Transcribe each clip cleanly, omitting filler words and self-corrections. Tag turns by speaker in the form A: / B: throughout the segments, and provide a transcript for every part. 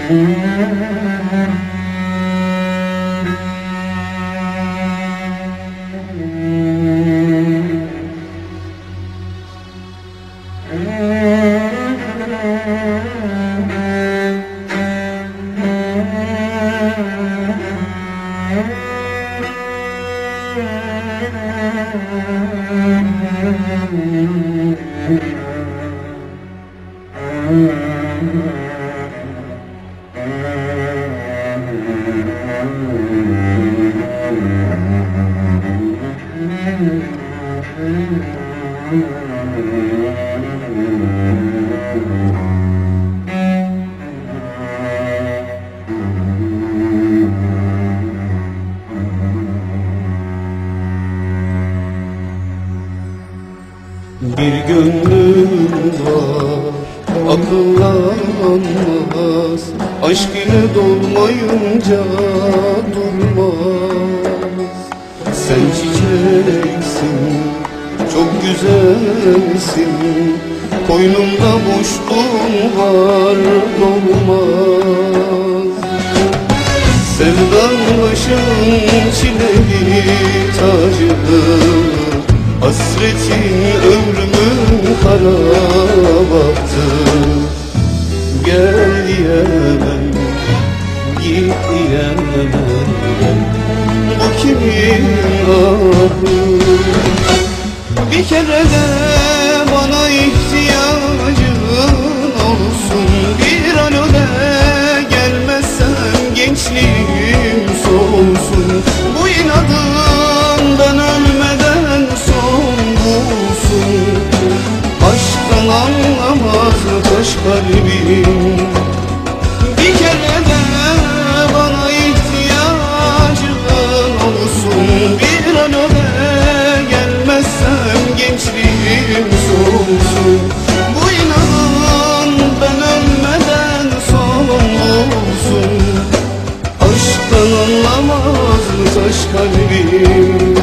A: Bir gönlüm var, akıllanmaz. Aşk ile dolmayınca durmaz. Sen çiçeksin, çok güzelsin. Koynumda boşluğun var, dolmaz. Sevdan başın çileli tacı, hasretin ömrümün kara baktı. Gel diyemem, git diyemem, bu kimin ahı? Bir kere de bana ihtiyacın olsun. Bir alo de, gelmezsen gençliğim solsun. Bu inadından ölmeden son bulsun. Aşktan anlamaz mı taş kalbim? Bir kere de bana ihtiyacın olsun. Bir alo de, gelmezsem gençliğim solsun. Bu inadın ben ölmeden son bulsun. Aşktan anlamaz mı taş kalbim?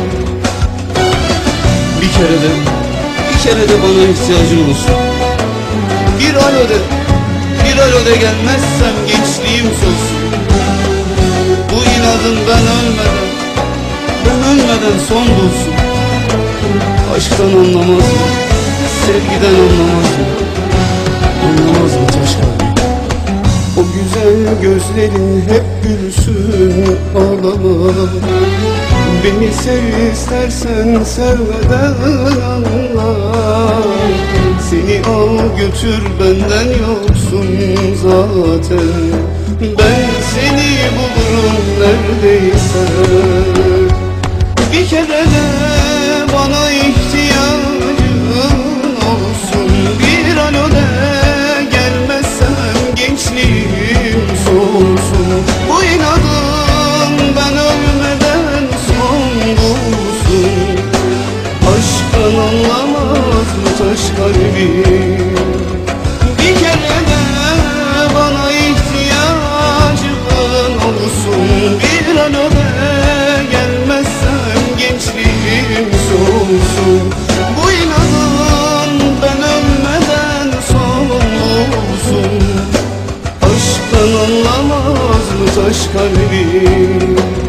A: Bir kere de bana ihtiyacın olsun. Bir alo de, bir alo de, gelmezsem gençliğim solsun. Bu inadın ben ölmeden son bulsun. Aşktan anlamaz mı, sevgiden anlamaz mı? Anlamaz mı taş kalbim? O güzel gözlerin hep gülsün, ağlama. Beni sev istersen, sevmeden anla. Seni al götür, benden yoksun zaten. Ben seni bulurum neredeyse. Bir kere de bana ihtiyacın olsun. Bir alo de, gelmezsem gençliğim solsun. Bu inadın ben ölmeden son bulsun. Aşktan anlamaz mı taş kalbim? Bir kere de bana ihtiyacın olsun. Bir alo de, gelmezsem gençliğim solsun. Bu inadın ben ölmeden son bulsun. Aşktan anlamaz mı taş kalbim?